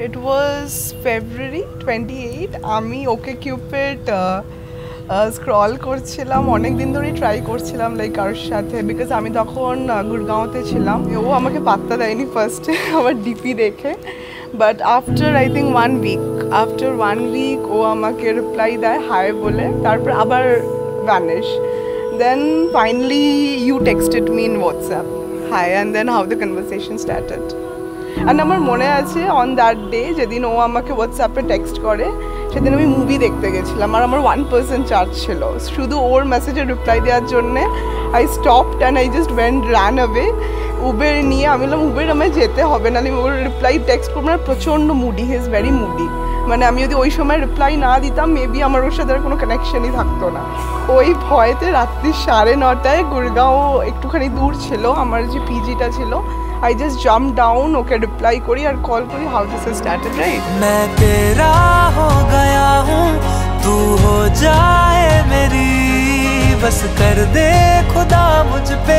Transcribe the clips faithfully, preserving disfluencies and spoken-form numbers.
It was February twenty-eighth. আমি ওকে Cupid scroll করছিলাম, অনেক দিন ধরেই ট্রাই করছিলাম লাইক কারোর সাথে, বিকজ আমি তখন গুরগাঁওতে ছিলাম। ও আমাকে পাত্তা দেয়নি ফার্স্টে আমার ডিপি দেখে, but after I think one week after one week ও আমাকে রিপ্লাই দেয় হাই বলে, তারপর আবার vanish. Then finally you texted me in WhatsApp hi, and then how the conversation started. And আমার মনে আছে অন দ্যাট ডে যেদিন ও আমাকে হোয়াটসঅ্যাপে টেক্সট করে, সেদিন আমি মুভি দেখতে গেছিলাম আর আমার ওয়ান পার্সেন্ট চার্জ ছিল। শুধু ওর মেসেজে রিপ্লাই দেওয়ার জন্যে I stopped and I just went ran away. Uber নিয়ে আমি বললাম উবের আমায় যেতে হবে না, আমি ওর রিপ্লাই টেক্সট করবো না। প্রচণ্ড moody, he is very moody. মানে আমি যদি ওই সময় রিপ্লাই না দিতাম মেবি আমার ওর সাথে আর কোনো কানেকশনই থাকতো না। ওই ভয়েতে রাত্রি সাড়ে নটায় গুরগাঁও একটুখানি দূর ছিল আমার যে পিজিটা ছিল, I just jumped down, okay reply करी और कॉल करी, how this has started, right? मैं तेरा हो गया हूँ, तू हो जाए मेरी, बस कर दे खुदा मुझ पे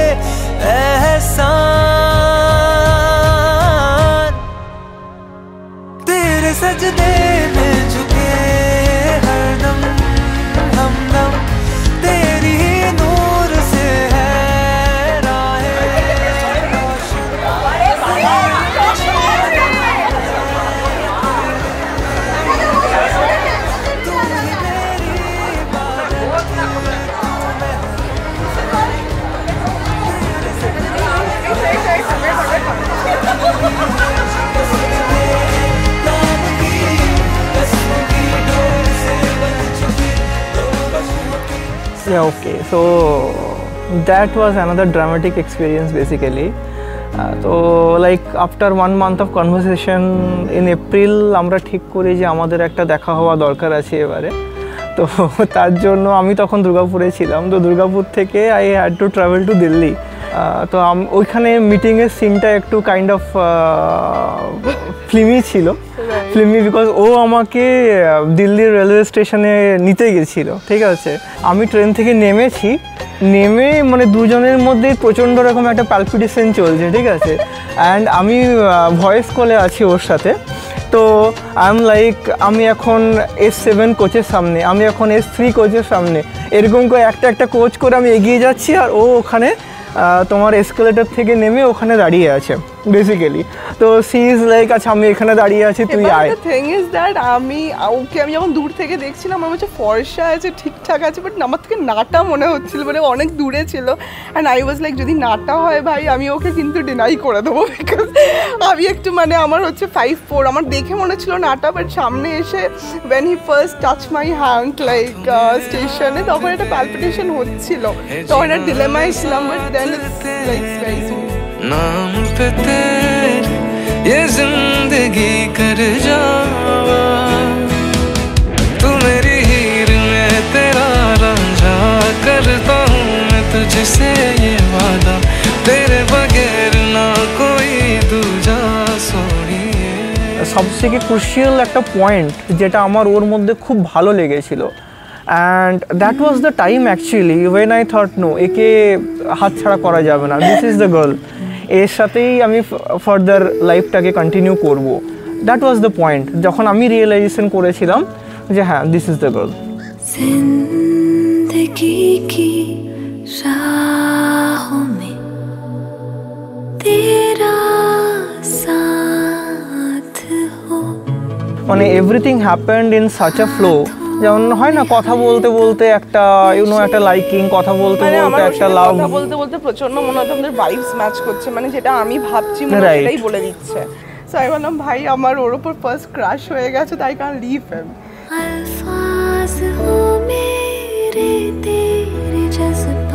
एहसान। तेरे सजदे में झुके हरदम हमदम, तेरी ही नूर से है Yeah, okay, so that was another dramatic experience basically. তো like after one month of conversation in April আমরা ঠিক করি যে আমাদের একটা দেখা হওয়া দরকার আছে এবারে। তো তার জন্য আমি তখন দুর্গাপুরে ছিলাম, তো দুর্গাপুর থেকে I had to travel to Delhi. তো ওইখানে মিটিংয়ের সিনটা একটু কাইন্ড অফ ফিল্মি ছিল, ফিল্মি বিকজ ও আমাকে দিল্লির রেলওয়ে স্টেশনে নিতে গেছিল, ঠিক আছে। আমি ট্রেন থেকে নেমেছি, নেমে মানে দুজনের মধ্যে প্রচণ্ড রকম একটা প্যালপিটেশন চলছে, ঠিক আছে। অ্যান্ড আমি ভয়েস কলে আছি ওর সাথে। তো আই এম লাইক আমি এখন এস সেভেন কোচের সামনে, আমি এখন এস থ্রি কোচের সামনে, এরকম করে একটা একটা কোচ করে আমি এগিয়ে যাচ্ছি, আর ও ওখানে তোমার এসকেলেটর থেকে নেমে ওখানে দাঁড়িয়ে আছে বেসিক্যালি। তো সি ইজ লাইক আচ্ছা আমি এখানে দাঁড়িয়ে আছি, তুই আয়। দ্য থিং ইজ দ্যাট আমি ওকে আমি যখন দূর থেকে দেখছিলাম আমার হচ্ছে ফর্সা আছে, ঠিকঠাক আছে, বাট আমার থেকে নাটা মনে হচ্ছিল, মানে অনেক দূরে ছিল। অ্যান্ড আই ওয়াজ লাইক যদি নাটা হয় ভাই আমি ওকে কিন্তু ডিনাই করে দেবো, বিকজ আমি একটু মানে আমার হচ্ছে ফাইভ ফোর, আমার দেখে মনে হচ্ছিল নাটা, বাট সামনে এসে when he first touch my hand like স্টেশনে, তখন একটা প্যালপিটেশন হচ্ছিল, তখন একটা ডিলেমায় ছিলাম, but then it's like very sweet. नाम पे तेरे ये जिंदगी कर जावा, तू मेरी हीर में तेरा रांझा, करता हूँ मैं तुझसे ये वादा, तेरे बगैर ना कोई दूजा सोनिए। সবথেকে ক্রুশিয়াল একটা পয়েন্ট যেটা আমার ওর মধ্যে খুব ভালো লেগেছিল, and that was the time actually when I thought no, একে হাত ছাড়া করা যাবে না, দিস ইজ দ্য গার্ল, এর সাথেই আমি ফার্দার লাইফটাকে কন্টিনিউ করব। দ্যাট ওয়াজ দ্য পয়েন্ট যখন আমি রিয়েলাইজেশন করেছিলাম যে হ্যাঁ দিস ইজ দ্য গার্ল। জিন্দেগি কি রাহোঁ মে তেরা সাথ হো, মানে everything happened in such a flow, যেমন হয় না কথা বলতে বলতে একটা ইউনো একটা লাইকিং, কথা বলতে বলতে একটা লাভ, কথা বলতে বলতে প্রচন্ড মনে হতো আমাদের ভাইবস ম্যাচ করছে, মানে যেটা আমি ভাবছি মনে সেটাই বলে দিচ্ছে। সো আমি বললাম ভাই আমার ওর উপর ফার্স্ট ক্রাশ হয়ে গেছে, তাই কান লিভ হিম। আলফাজ হো মেরে তেরে জজ্বা